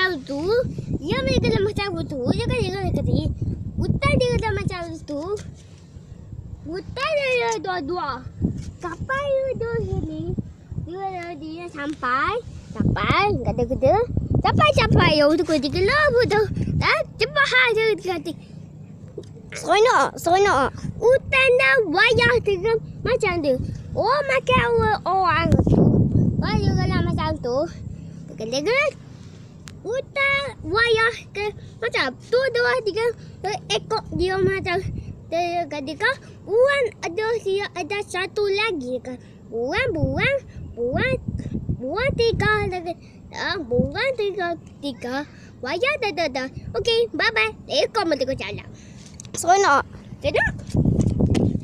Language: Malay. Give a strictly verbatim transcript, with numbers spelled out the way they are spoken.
macam tu. Dia mereka macam tu. Dia kan dia kata. Hutan dia kata macam tu. Hutan dia dua-dua. Kapal dia dua sini. Dia dia sampai. Sampai. Kata-kata. Sampai-sampai. Yang tu kata gelap tu. Dah cepat dia kata. Seronok. Seronok. Hutan dah wayah dia macam tu. Oh makan orang tu. Kalau dia kata macam tu. Kata-kata. Hutan wayah ke macam tu dua tiga ekor dia macam dia kata buang ada dia ada satu lagi kan buang buang buang buang tiga lagi ah buang tiga tiga wayah dah dah dah okey bye bye ekor mesti kau jalan seronok seronok.